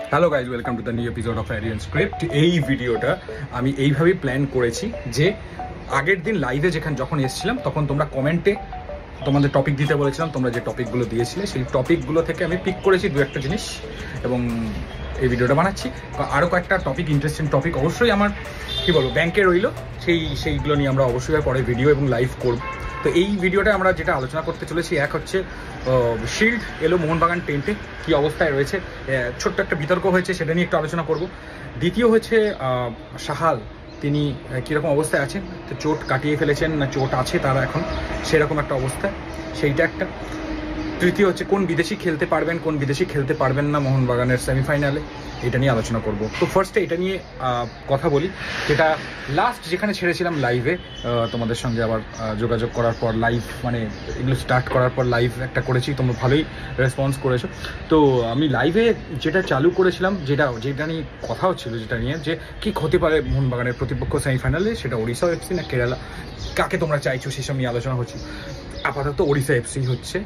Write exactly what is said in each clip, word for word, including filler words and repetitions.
Hello guys, welcome to the new episode of Aryan script. এই ভিডিওটা আমি এইভাবেই প্ল্যান করেছি যে আগের দিন লাইভে যেখানে যখন এসেছিলাম তখন তোমরা কমেন্টে তোমাদের টপিক দিতে বলেছিলাম, তোমরা যে টপিকগুলো দিয়েছিলে সেই টপিকগুলো থেকে আমি পিক করেছি দু একটা জিনিস এবং এই ভিডিওটা বানাচ্ছি। আরও কয়েকটা টপিক, ইন্টারেস্টিং টপিক অবশ্যই আমার কী বলবো ব্যাংকে রইলো, সেই সেইগুলো নিয়ে আমরা অবশ্যই পরে ভিডিও এবং লাইভ করব। তো এই ভিডিওটা আমরা যেটা আলোচনা করতে চলেছি, এক হচ্ছে শিল্ড এলো মোহনবাগান টেন্টে, কী অবস্থায় রয়েছে, ছোট্ট একটা বিতর্ক হয়েছে সেটা নিয়ে একটু আলোচনা করব। দ্বিতীয় হচ্ছে সাহাল, তিনি কীরকম অবস্থায় আছেন, তো চোট কাটিয়ে ফেলেছেন না চোট আছে তারা এখন সেরকম একটা অবস্থায়, সেইটা একটা। তৃতীয় হচ্ছে কোন বিদেশি খেলতে পারবেন কোন বিদেশি খেলতে পারবেন না মোহনবাগানের সেমিফাইনালে, এটা নিয়ে আলোচনা করব। তো ফার্স্টে এটা নিয়ে কথা বলি, যেটা লাস্ট যেখানে ছেড়েছিলাম লাইভে তোমাদের সঙ্গে আবার যোগাযোগ করার পর, লাইভ মানে এগুলো স্টার্ট করার পর লাইভ একটা করেছি, তোমরা ভালোই রেসপন্স করেছো। তো আমি লাইভে যেটা চালু করেছিলাম, যেটা যেটা নিয়ে কথা হচ্ছিল, যেটা নিয়ে যে কী হতে পারে মোহনবাগানের প্রতিপক্ষ সেমিফাইনালে, সেটা ওড়িশা এফসি না কেরালা, কাকে তোমরা চাইছো সেসব নিয়ে আলোচনা হচ্ছে। আপাতত ওড়িশা এফসি হচ্ছে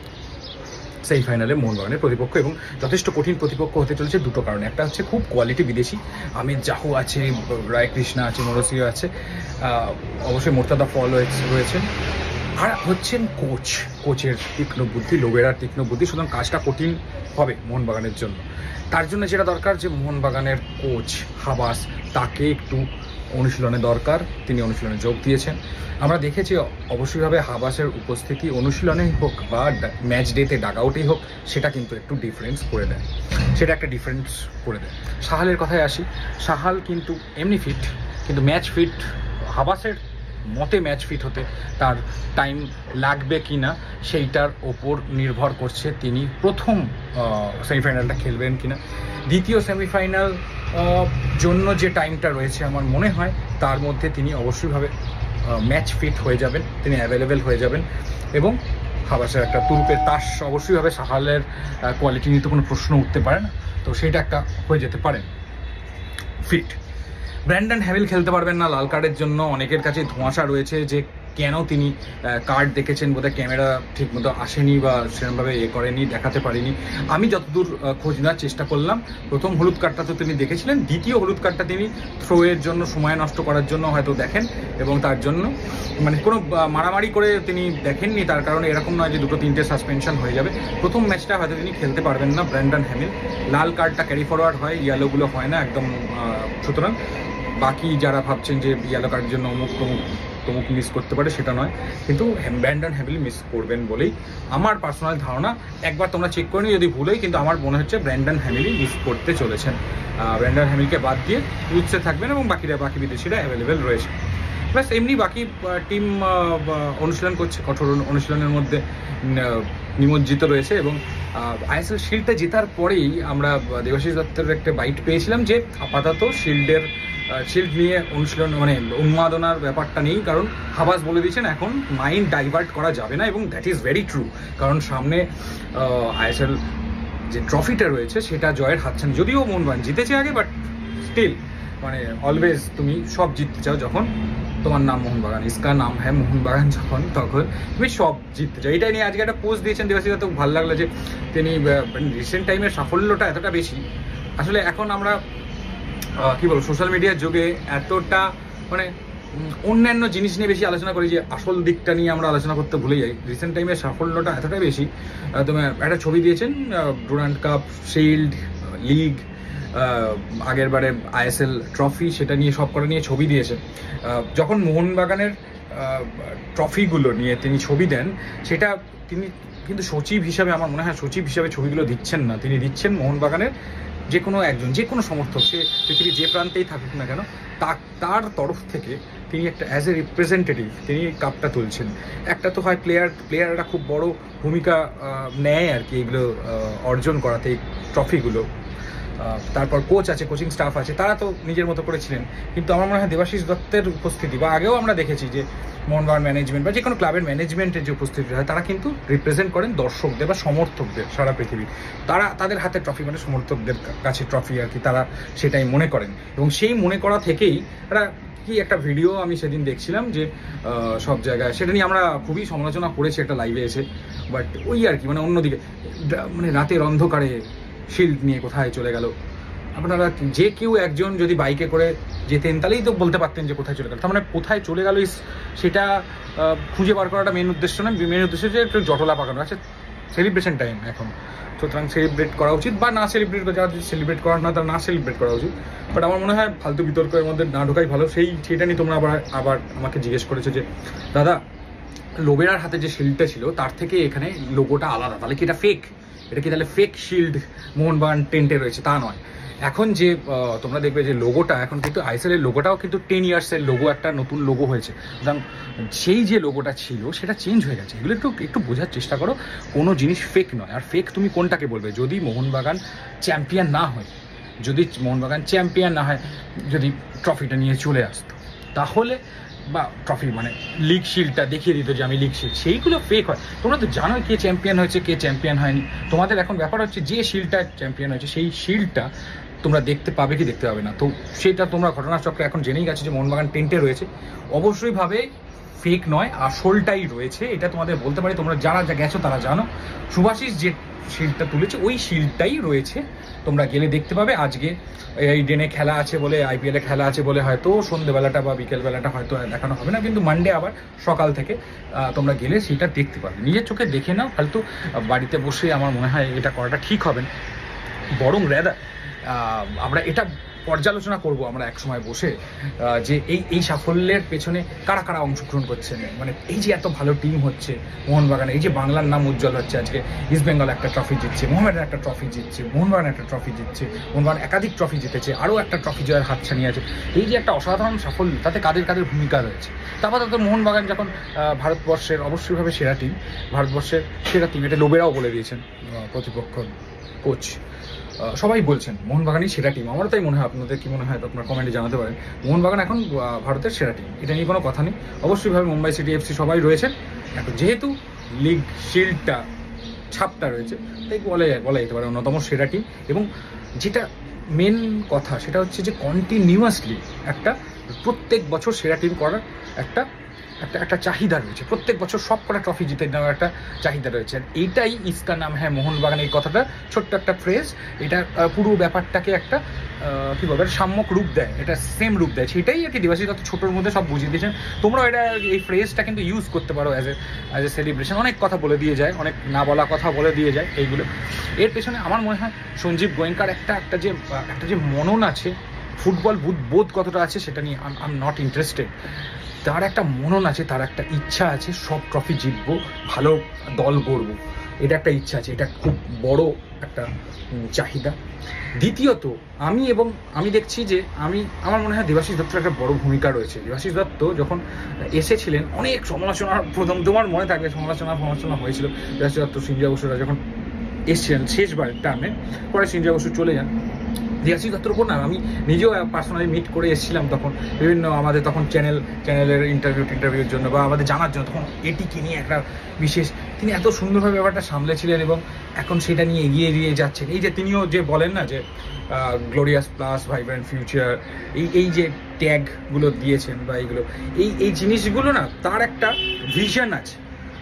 সেই ফাইনালে মোহনবাগানের প্রতিপক্ষ এবং যথেষ্ট কঠিন প্রতিপক্ষ হতে চলেছে দুটো কারণে। একটা হচ্ছে খুব কোয়ালিটি বিদেশি, আমির জাহু আছে, রায় কৃষ্ণা আছে, মোরসিও আছে, অবশ্যই মোর্তাদা ফল রয়েছেন, আর হচ্ছেন কোচ, কোচের তীক্ষ্ণ বুদ্ধি, লোবেরার তীক্ষ্ণ বুদ্ধি, সুতরাং কাজটা কঠিন হবে মোহনবাগানের জন্য। তার জন্য যেটা দরকার যে মোহনবাগানের কোচ হাবাস, তাকে একটু অনুশীলনে দরকার, তিনি অনুশীলনে যোগ দিয়েছেন। আমরা দেখেছি অবশ্যইভাবে হাবাসের উপস্থিতি অনুশীলনেই হোক বা ম্যাচ ডেতে ডাগ আউটেই হোক, সেটা কিন্তু একটু ডিফারেন্স করে দেয়, সেটা একটা ডিফারেন্স করে দেয়। সাহালের কথায় আসি, সাহাল কিন্তু এমনি ফিট, কিন্তু ম্যাচ ফিট হাবাসের মতে ম্যাচ ফিট হতে তার টাইম লাগবে কি না সেইটার ওপর নির্ভর করছে তিনি প্রথম সেমিফাইনালটা খেলবেন কিনা। দ্বিতীয় সেমিফাইনাল জন্য যে টাইমটা রয়েছে আমার মনে হয় তার মধ্যে তিনি অবশ্যইভাবে ম্যাচ ফিট হয়ে যাবেন, তিনি অ্যাভেলেবেল হয়ে যাবেন এবং হাবাসের একটা তুরুপের তাস অবশ্যইভাবে সাহালের কোয়ালিটি নিয়ে তো কোনো প্রশ্ন উঠতে পারে না, তো সেইটা একটা হয়ে যেতে পারেন ফিট। ব্র্যান্ডন হ্যামিল খেলতে পারবেন না লাল কার্ডের জন্য, অনেকের কাছে ধোঁয়াশা রয়েছে যে কেন তিনি কার্ড দেখেছেন, বোধহয় ক্যামেরা ঠিক মতো আসেনি বা সেরকমভাবে এ করেনি, দেখাতে পারিনি। আমি যতদূর খোঁজ নেওয়ার চেষ্টা করলাম, প্রথম হলুদ কার্ডটা তো তিনি দেখেছিলেন, দ্বিতীয় হলুদ কার্ডটা তিনি থ্রোয়ের জন্য, সময় নষ্ট করার জন্য হয়তো দেখেন এবং তার জন্য মানে কোনো মারামারি করে তিনি দেখেননি, তার কারণে এরকম নয় যে দুটো তিনটে সাসপেনশন হয়ে যাবে। প্রথম ম্যাচটা হয়তো তিনি খেলতে পারবেন না ব্র্যান্ডন হ্যামিল, লাল কার্ডটা ক্যারি ফরওয়ার্ড হয়, ইয়েলোগুলো হয় না একদম। সুতরাং বাকি যারা ভাবছেন যে ইয়েলো কার্ডের জন্য অমুক তমুক তমুক মিস করতে পারে, সেটা নয়, কিন্তু ব্র্যান্ডন হ্যামিল মিস করবেন বলেই আমার পার্সোনাল ধারণা। একবার তোমরা চেক করে নি যদি ভুল হয়, কিন্তু আমার মনে হচ্ছে ব্র্যান্ডন হ্যামিলই মিস করতে চলেছেন। ব্র্যান্ডন হ্যামিলকে বাদ দিয়ে উইটসে থাকবেন এবং বাকিরা বাকি বিদেশিরা অ্যাভেলেবেল রয়েছে। প্লাস এমনি বাকি টিম অনুশীলন করছে, কঠোর অনুশীলনের মধ্যে নিমজ্জিত রয়েছে এবং আইএসএল শিল্ডটা জেতার পরেই আমরা দেবাশিস দত্তের একটা বাইট পেয়েছিলাম যে আপাতত শিল্ডের শিল্ড নিয়ে অনুশীলন মানে উন্মাদনার ব্যাপারটা নেই, কারণ হাবাস বলে দিয়েছেন এখন মাইন্ড ডাইভার্ট করা যাবে না এবং দ্যাট ইজ ভেরি ট্রু। কারণ সামনে আইএসএল যে ট্রফিটা রয়েছে সেটা জয়ের হাতছানি, যদিও মোহনবাগান জিতেছে আগে, বাট স্টিল মানে অলওয়েজ তুমি সব জিততে চাও যখন তোমার নাম মোহনবাগান, ইসকা নাম হ্যাঁ মোহনবাগান, যখন তখন তুমি সব জিততে চাও। এইটাই নিয়ে আজকে একটা পোস্ট দিয়েছেন দেবাশিস দত্ত, ভালো লাগলো যে তিনি রিসেন্ট টাইমের সাফল্যটা এতটা বেশি। আসলে এখন আমরা কী বলবো সোশ্যাল মিডিয়ার যুগে এতটা মানে অন্যান্য জিনিস নিয়ে বেশি আলোচনা করি যে আসল দিকটা নিয়ে আমরা আলোচনা করতে ভুলে যাই। রিসেন্ট টাইমের সাফল্যটা এতটাই বেশি, তুমি একটা ছবি দিয়েছেন ডুরান্ড কাপ, শিল্ড, লিগ, আগের বারে আইএসএল ট্রফি, সেটা নিয়ে সব কটা নিয়ে ছবি দিয়েছেন। যখন মোহনবাগানের ট্রফিগুলো নিয়ে তিনি ছবি দেন, সেটা তিনি কিন্তু সচিব হিসাবে, আমার মনে হয় সচিব হিসাবে ছবিগুলো দিচ্ছেন না, তিনি দিচ্ছেন মোহনবাগানের যে কোনো একজন, যে কোনো সমর্থক, সে পৃথিবীর যে প্রান্তেই থাকুক না কেন, তার তরফ থেকে তিনি একটা অ্যাজ এ রিপ্রেজেন্টেটিভ তিনি কাপটা তুলছেন। একটা তো হয় প্লেয়ার প্লেয়াররা খুব বড় ভূমিকা নেয় আর কি এগুলো অর্জন করাতে, এই ট্রফিগুলো। তারপর কোচ আছে, কোচিং স্টাফ আছে, তারা তো নিজের মতো করেছিলেন, কিন্তু আমার মনে হয় দেবাশিস দত্তের উপস্থিতি, বা আগেও আমরা দেখেছি যে মোহনবাগান ম্যানেজমেন্ট বা যে কোনো ক্লাবের ম্যানেজমেন্টের যে উপস্থিতি হয়, তারা কিন্তু রিপ্রেজেন্ট করেন দর্শকদের বা সমর্থকদের সারা পৃথিবীর। তারা তাদের হাতে ট্রফি মানে সমর্থকদের কাছে ট্রফি আর কি, তারা সেটাই মনে করেন এবং সেই মনে করা থেকেই তারা কি একটা ভিডিও আমি সেদিন দেখছিলাম যে সব জায়গায়, সেটা নিয়ে আমরা খুবই সমালোচনা করেছি একটা লাইভে এসে, বাট ওই আর কি মানে অন্যদিকে মানে রাতের অন্ধকারে শিল্ড নিয়ে কোথায় চলে গেল আপনারা যে কেউ একজন যদি বাইকে করে যেতেন তাহলেই তো বলতে পারতেন যে কোথায় চলে গেল। তার মানে কোথায় চলে গেল সেটা খুঁজে বার করাটা মেন উদ্দেশ্য না, মেন উদ্দেশ্য যে একটু জটলা পাকানো আছে। সেলিব্রেশন টাইম এখন, সুতরাং সেলিব্রেট করা উচিত বা না সেলিব্রেট করে, যারা সেলিব্রেট করার না তারা না সেলিব্রেট করা উচিত। বাট আমার মনে হয় ফালতু বিতর্কের মধ্যে না ঢোকাই ভালো। সেই সেটা নিয়ে তোমরা আবার আবার আমাকে জিজ্ঞেস করেছো যে দাদা লোবেরার হাতে যে শিল্ডটা ছিল তার থেকে এখানে লোগোটা আলাদা, তাহলে কি এটা ফেক? এটা কি তাহলে ফেক শিল্ড মোহনবাগান টেন্টে রয়েছে? তা নয়, এখন যে তোমরা দেখবে যে লোগোটা এখন কিন্তু আইএসএলের লোগোটাও কিন্তু টেন ইয়ার্সের লোগো, একটা নতুন লোগো হয়েছে। সুতরাং সেই যে লোগোটা ছিল সেটা চেঞ্জ হয়ে গেছে। এগুলো একটু একটু বোঝার চেষ্টা করো, কোনো জিনিস ফেক নয়। আর ফেক তুমি কোনটাকে বলবে? যদি মোহনবাগান চ্যাম্পিয়ন না হয়, যদি মোহনবাগান চ্যাম্পিয়ন না হয়, যদি ট্রফিটা নিয়ে চলে আসতো তাহলে, বা ট্রফি মানে লিগ শিল্ডটা দেখিয়ে দিত যে আমি লিগ শিল্ড, সেইগুলো ফেক হয়। তোমরা তো জানোই কে চ্যাম্পিয়ন হয়েছে কে চ্যাম্পিয়ন হয়নি। তোমাদের এখন ব্যাপার হচ্ছে যে শিল্ডটা চ্যাম্পিয়ন হয়েছে সেই শিল্ডটা তোমরা দেখতে পাবে কি দেখতে পাবে না। তো সেটা তোমরা ঘটনাচক্রে এখন জেনেই গেছে যে মোহনবাগান টেন্টে রয়েছে, অবশ্যই ভাবে ফেক নয়, আসলটাই রয়েছে। এটা তোমাদের বলতে পারি, তোমরা যারা যা গেছো তারা জানো। সুভাষিস যে শিল্ডটা তুলেছে ওই শিল্ডটাই রয়েছে, তোমরা গেলে দেখতে পাবে। আজকে এই ডেনে খেলা আছে বলে, আইপিএলে খেলা আছে বলে হয়তো সন্ধ্যেবেলাটা বা বিকেলবেলাটা হয়তো দেখানো হবে না, কিন্তু মানডে আবার সকাল থেকে তোমরা গেলে সেটা দেখতে পাবে। নিজের চোখে দেখে নাও, ফালতু বাড়িতে বসে আমার মনে হয় এটা করাটা ঠিক হবে না। বরং রেদার আমরা এটা পর্যালোচনা করব আমরা এক সময় বসে যে এই এই সাফল্যের পেছনে কারা কারা অংশগ্রহণ করছেন। মানে এই যে এত ভালো টিম হচ্ছে মোহনবাগান, এই যে বাংলার নাম উজ্জ্বল হচ্ছে, আজকে ইস্ট বেঙ্গল একটা ট্রফি জিতছে, মোহামেডান একটা ট্রফি জিতছে, মোহনবাগান একটা ট্রফি জিতছে, মোহনবাগান একাধিক ট্রফি জিতেছে, আরও একটা ট্রফি জয়ের হাতছানি আছে। এই যে একটা অসাধারণ সাফল্য, তাতে কাদের কাদের ভূমিকা রয়েছে। তারপর তো মোহনবাগান যখন ভারতবর্ষের অবশ্যইভাবে সেরা টিম, ভারতবর্ষের সেরা টিম, এটা লোবেরাও বলে দিয়েছেন প্রতিপক্ষ কোচ, সবাই বলছেন মোহনবাগানই সেরা টিম। আমারও তাই মনে হয়, আপনাদের কি মনে হয় আপনার কমেন্টে জানাতে পারেন। মোহনবাগান এখন ভারতের সেরা টিম, এটা নিয়ে কোনো কথা নেই। অবশ্যইভাবে মুম্বাই সিটি এফসি সবাই রয়েছেন, এখন যেহেতু লিগ শিল্ডটা ছাপটা রয়েছে তাই বলে বলা যেতে পারে অন্যতম সেরা টিম। এবং যেটা মেন কথা সেটা হচ্ছে যে কন্টিনিউয়াসলি একটা প্রত্যেক বছর সেরা টিম করার একটা একটা একটা চাহিদা রয়েছে, প্রত্যেক বছর সব কটা ট্রফি জিতে নেওয়ার একটা চাহিদা রয়েছে। আর এইটাই ইসকা নাম হ্যাঁ মোহনবাগান, এই কথাটা ছোট্ট একটা ফ্রেজ, এটা পুরো ব্যাপারটাকে একটা কী বলবো সাম্যক রূপ দেয়, এটা সেম রূপ দেয়। সেটাই আর কি দেবাশিস দত্ত ছোটোর মধ্যে সব বুঝিয়ে দিয়েছেন। তোমরাও এটা এই ফ্রেজটা কিন্তু ইউজ করতে পারো as a as a celebration. অনেক কথা বলে দিয়ে যায়, অনেক না বলা কথা বলে দিয়ে যায় এইগুলো। এর পেছনে আমার মনে হয় সঞ্জীব গোয়েঙ্কার একটা একটা যে একটা যে মনন আছে, ফুটবল বোধ কতটা আছে সেটা নিয়ে আই এম নট ইন্টারেস্টেড। তার একটা মনন আছে, তার একটা ইচ্ছা আছে, সব ট্রফি জিতবো, ভালো দল গড়বো, এটা একটা ইচ্ছা আছে, এটা খুব বড় একটা চাহিদা। দ্বিতীয়ত আমি এবং আমি দেখছি যে আমি আমার মনে হয় দেবাশিস দত্তের একটা বড় ভূমিকা রয়েছে। দেবাশিস দত্ত যখন এসেছিলেন অনেক সমালোচনার, প্রথম তোমার মনে থাকবে সমালোচনা সমালোচনা হয়েছিল দেবাশিস দত্ত সঞ্জয় বসুরা যখন এসছিলেন শেষবার টার্মে, পরে সঞ্জয় বসু চলে যান। দেবাশিস দত্তর উপর না আমি নিজেও পার্সোনালি মিট করে এসেছিলাম তখন, বিভিন্ন আমাদের তখন চ্যানেল চ্যানেলের ইন্টারভিউ ইন্টারভিউর জন্য বা আমাদের জানার জন্য, তখন এটিকে নিয়ে একটা বিশেষ তিনি এত সুন্দরভাবে ব্যাপারটা সামলেছিলেন এবং এখন সেটা নিয়ে এগিয়ে এগিয়ে যাচ্ছেন। এই যে তিনিও যে বলেন না যে গ্লোরিয়াস প্লাস ভাইব্রেন্ট ফিউচার, এই এই যে ট্যাগগুলো দিয়েছেন বা এইগুলো এই এই জিনিসগুলো না, তার একটা ভিশন আছে।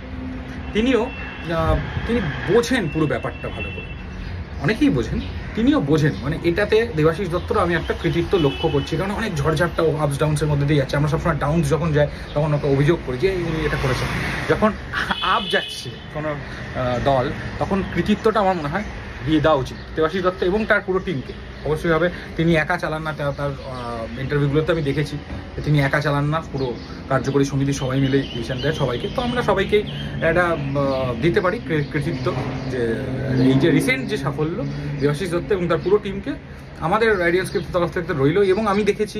তিনিও তিনি বোঝেন পুরো ব্যাপারটা ভালো করে, অনেকেই বোঝেন, তিনিও বোঝেন। মানে এটাতে দেবাশিস দত্তর আমি একটা কৃতিত্ব লক্ষ্য করছি, কারণ অনেক ঝড়ঝাপটা আপস ডাউন্সের মধ্যে দিয়ে যাচ্ছে। আমরা সবসময় ডাউন্স যখন যায় তখন ওকে অভিযোগ করি যে উনি এটা করেছেন। যখন আপ যাচ্ছে কোনো দল তখন কৃতিত্বটা আমার মনে হয় দিয়ে দেওয়া উচিত দেবাশিস দত্ত এবং তার পুরো টিমকে। অবশ্যইভাবে তিনি একা চালান না, তার ইন্টারভিউগুলোতে আমি দেখেছি তিনি একা চালান না, পুরো কার্যকরী সমিতি সবাই মিলে ডিসিশন দেয় সবাইকে। তো আমরা সবাইকেই একটা দিতে পারি কৃতিত্ব যে এই যে রিসেন্ট যে সাফল্য দেবাশিস দত্ত এবং তার পুরো টিমকে আমাদের রাইডিয়ান স্ক্রিপ্ট তরফ থেকে রইল। এবং আমি দেখেছি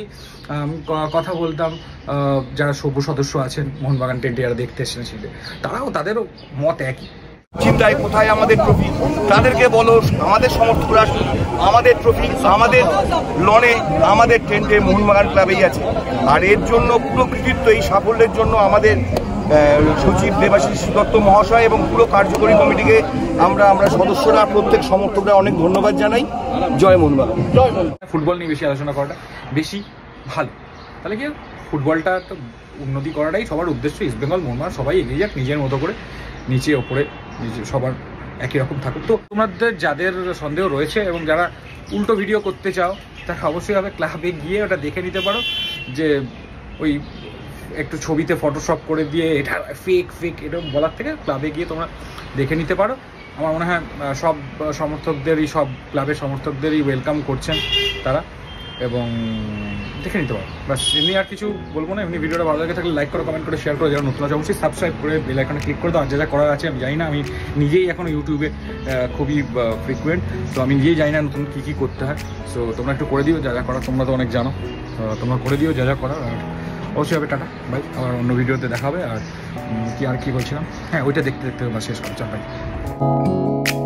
কথা বলতাম যারা সভ্য সদস্য আছেন মোহনবাগান টেন্টে যারা দেখতে এসেছিল, তারাও তাদেরও মত একই। চিন্তায় কোথায় আমাদের ট্রফি, তাদেরকে বলো আমাদের সমর্থকরা আমাদের ট্রফি আমাদের লনে আমাদের টেন্টে মোহনবাগান ক্লাবেই আছে। আর এর জন্য পুরো কৃতিত্ব এই সাফল্যের জন্য আমাদের সচিব দেবাশিস দত্ত মহাশয় এবং পুরো কার্যকরী কমিটিকে আমরা আমরা সদস্যরা প্রত্যেক সমর্থকরা অনেক ধন্যবাদ জানাই। জয় মোহনবাগান। ফুটবল নিয়ে বেশি আলোচনা করাটা বেশি ভালো, তাহলে কি ফুটবলটা তো উন্নতি করাটাই সবার উদ্দেশ্য। ইস্ট বেঙ্গল মোহনবাগান সবাই এগিয়ে যাক নিজের মতো করে, নিচে ওপরে নিচে সবার একই রকম থাকুক। তো তোমাদের যাদের সন্দেহ রয়েছে এবং যারা উল্টো ভিডিও করতে চাও তাহলে অবশ্যই হবে ক্লাবে গিয়ে ওটা দেখে নিতে পারো, যে ওই একটু ছবিতে ফটোশপ করে দিয়ে এটা ফেক ফেক এটা বলার থেকে ক্লাবে গিয়ে তোমরা দেখে নিতে পারো। আমার মনে হয় সব সমর্থকদেরই, সব ক্লাবের সমর্থকদেরই ওয়েলকাম করছেন তারা, এবং দেখে নিতে পারো। বাস এমনি আর কিছু বলবো না। এমনি ভিডিওটা ভালো লাগে থাকলে লাইক করো, কমেন্ট করে শেয়ার করো, যারা নতুন আছে অবশ্যই সাবস্ক্রাইব করে বেল আইকনে ক্লিক করে দাও। আর যা যা করার আছে আমি জানি না, আমি নিজেই এখন ইউটিউবে খুবই ফ্রিকুয়েন্ট, তো আমি নিজেই জানি না নতুন কী কী করতে হয়। সো তোমরা একটু করে দিও যা যা করার, তোমরা তো অনেক জানো, তোমরা করে দিও যা যা করার। আর অবশ্যই হবে টাটা বাই, আবার অন্য ভিডিওতে দেখা হবে। আর কি আর কি বলছিলাম, হ্যাঁ ওইটা দেখতে দেখতে শেষ করছি, বাই।